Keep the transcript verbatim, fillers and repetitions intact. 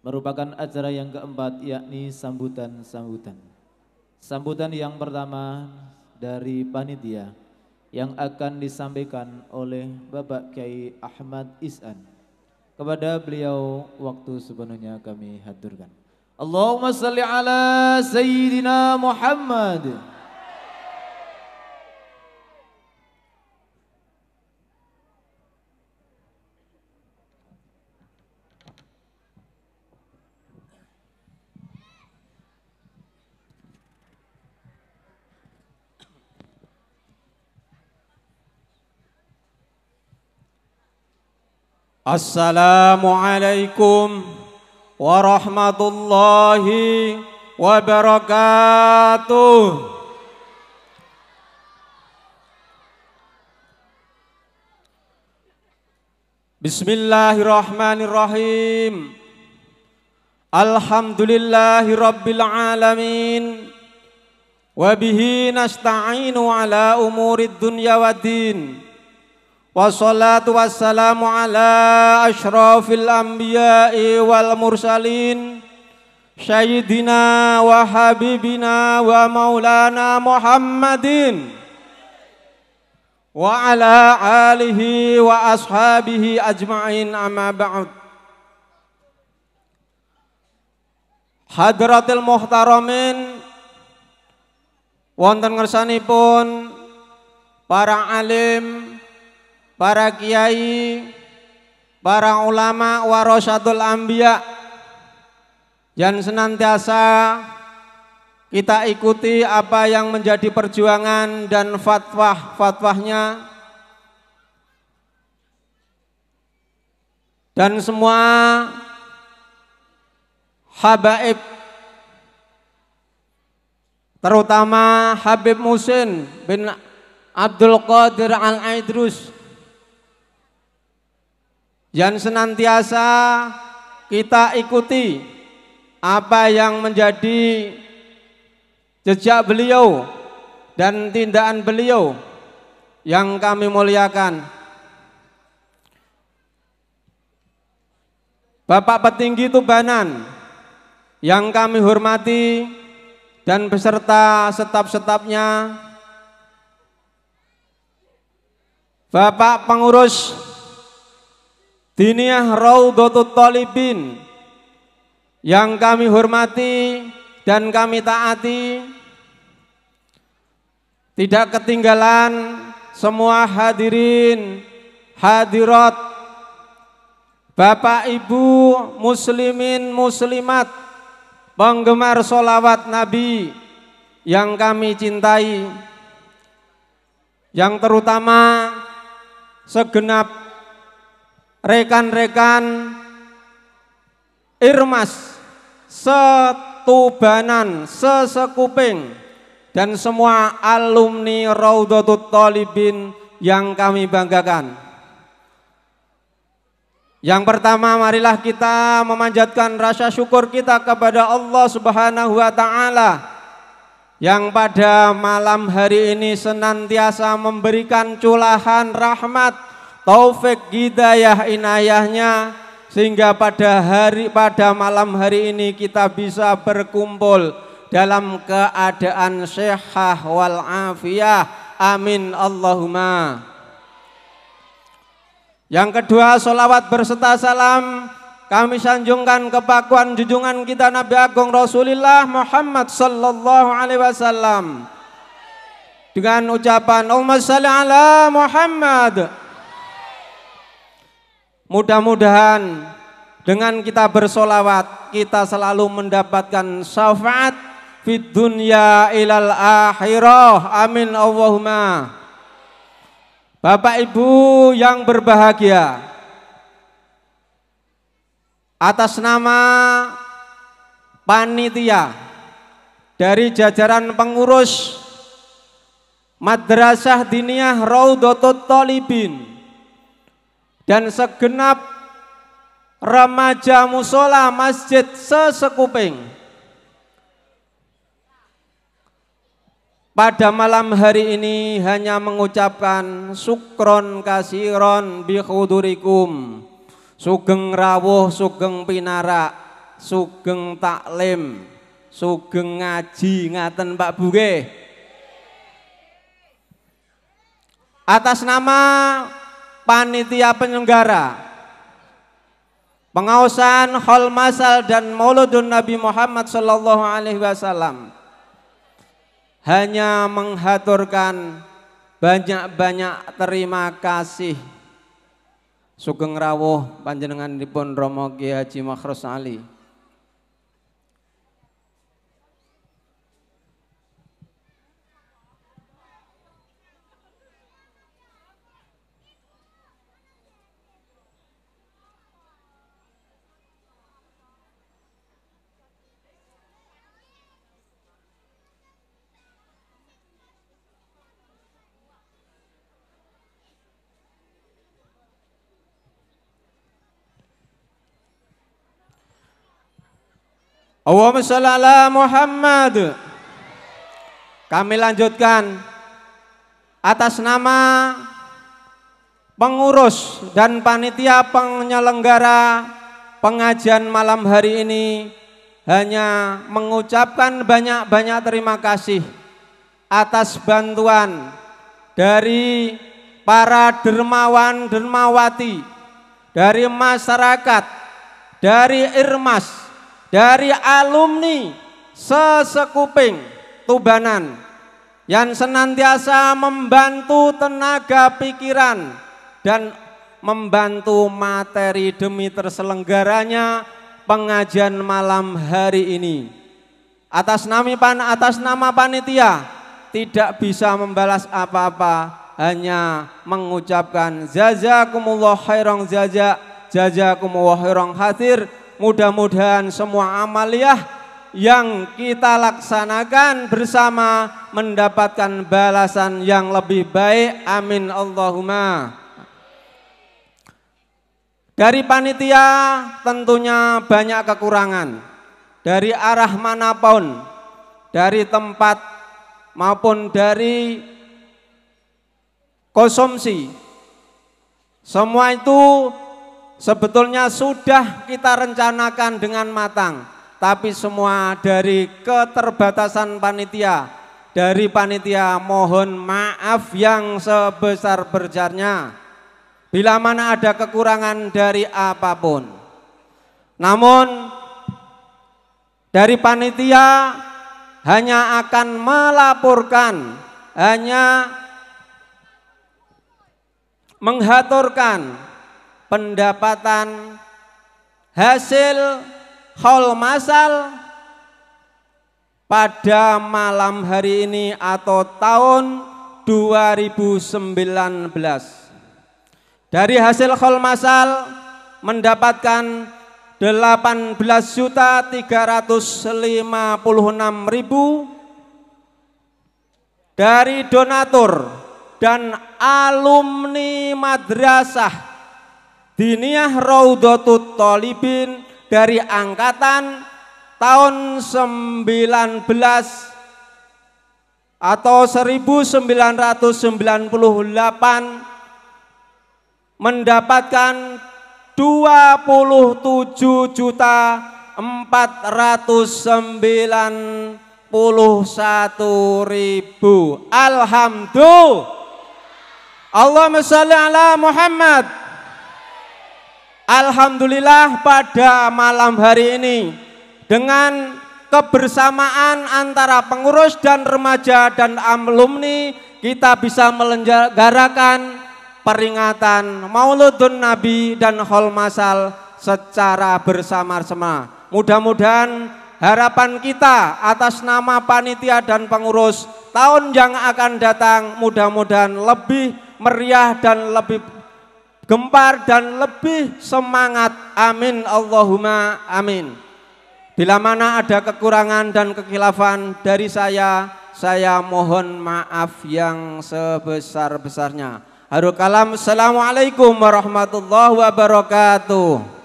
merupakan acara yang keempat, yakni sambutan-sambutan. Sambutan yang pertama dari panitia yang akan disampaikan oleh Bapak Kiai Ahmad Ihsan. Kepada beliau waktu sepenuhnya kami haturkan. Allahumma salli ala Sayyidina Muhammad. Assalamualaikum warahmatullahi wabarakatuh. Bismillahirrahmanirrahim. Alhamdulillahi rabbil alamin. Wabihi nasta'inu ala umurid dunya waddin. Wassalatu wassalamu ala ashrafil anbiya'i wal mursalin Sayyidina wa habibina wa maulana Muhammadin wa ala alihi wa ashabihi ajma'in, amma ba'd. Hadratil muhtaramin, wonten ngersanipun para alim, para kiai, para ulama warasatul anbiya yang senantiasa kita ikuti apa yang menjadi perjuangan dan fatwah-fatwahnya, dan semua habaib, terutama Habib Muhsin bin Abdul Qadir Al-Aidrus yang senantiasa kita ikuti apa yang menjadi jejak beliau dan tindakan beliau yang kami muliakan. Bapak Petinggi Tubanan yang kami hormati dan beserta staf-stafnya, Bapak Pengurus Diniyah Raudhatut Thalibin yang kami hormati dan kami taati, tidak ketinggalan semua hadirin hadirat, Bapak Ibu muslimin muslimat, penggemar sholawat Nabi yang kami cintai, yang terutama segenap rekan-rekan Irmas setubanan, sesekuping, dan semua alumni Raudhatut Thalibin yang kami banggakan. Yang pertama, marilah kita memanjatkan rasa syukur kita kepada Allah Subhanahu wa Ta'ala yang pada malam hari ini senantiasa memberikan curahan rahmat, taufik, hidayah, inayahnya, sehingga pada hari pada malam hari ini kita bisa berkumpul dalam keadaan sehat wal afiyah. Amin Allahumma. Yang kedua, sholawat berserta salam kami sanjungkan kepakuan junjungan kita Nabi Agung Rasulullah Muhammad sallallahu alaihi wasallam dengan ucapan Allahumma shalli ala Muhammad. Mudah-mudahan dengan kita bersolawat kita selalu mendapatkan syafaat fid dunya ilal akhirah. Amin Allahumma. Bapak Ibu yang berbahagia, atas nama panitia dari jajaran pengurus Madrasah Diniyah Raudhatut Thalibin dan segenap remaja musola masjid sesekuping, pada malam hari ini hanya mengucapkan syukron kasiron bi hudurikum, sugeng rawuh sugeng pinarak sugeng taklim, sugeng ngaji ngaten Pak Buge. Atas nama panitia penyelenggara pengaosan Haul Masal dan Mauludun Nabi Muhammad sallallahu alaihi wasallam hanya menghaturkan banyak-banyak terima kasih sugeng rawuh panjenenganipun Romo Kiai Haji Makhrus Ali. Allahumma sholli ala Muhammad. Kami lanjutkan atas nama pengurus dan panitia penyelenggara pengajian malam hari ini hanya mengucapkan banyak-banyak terima kasih atas bantuan dari para dermawan dermawati, dari masyarakat, dari Irmas, dari alumni sesekuping Tubanan yang senantiasa membantu tenaga pikiran dan membantu materi demi terselenggaranya pengajian malam hari ini. Atas nama pan atas nama panitia tidak bisa membalas apa-apa, hanya mengucapkan jazakumullah khairan jaza, jazakumullah khairan hadir. Mudah-mudahan semua amaliyah yang kita laksanakan bersama mendapatkan balasan yang lebih baik. Amin Allahumma. Dari panitia tentunya banyak kekurangan. Dari arah manapun, dari tempat maupun dari konsumsi, semua itu sebetulnya sudah kita rencanakan dengan matang, tapi semua dari keterbatasan panitia. Dari panitia mohon maaf yang sebesar-besarnya bila mana ada kekurangan dari apapun. Namun dari panitia hanya akan melaporkan, hanya menghaturkan pendapatan hasil haul masal pada malam hari ini atau tahun dua ribu sembilan belas. Dari hasil haul masal mendapatkan delapan belas juta tiga ratus lima puluh enam ribu dari donatur dan alumni madrasah Diniyah Raudhatut Thalibin dari angkatan tahun sembilan belas atau seribu sembilan ratus sembilan puluh delapan mendapatkan dua puluh tujuh juta empat ratus sembilan puluh satu ribu. Alhamdulillah. Allahumma sholli ala Muhammad. Alhamdulillah pada malam hari ini dengan kebersamaan antara pengurus dan remaja dan alumni kita bisa menyelenggarakan peringatan Mauludun Nabi dan Haul Masal secara bersama-sama. Mudah-mudahan harapan kita atas nama panitia dan pengurus tahun yang akan datang mudah-mudahan lebih meriah dan lebih gempar dan lebih semangat. Amin Allahumma amin. Bila mana ada kekurangan dan kekhilafan dari saya, saya mohon maaf yang sebesar-besarnya. Harul kalam, assalamualaikum warahmatullahi wabarakatuh.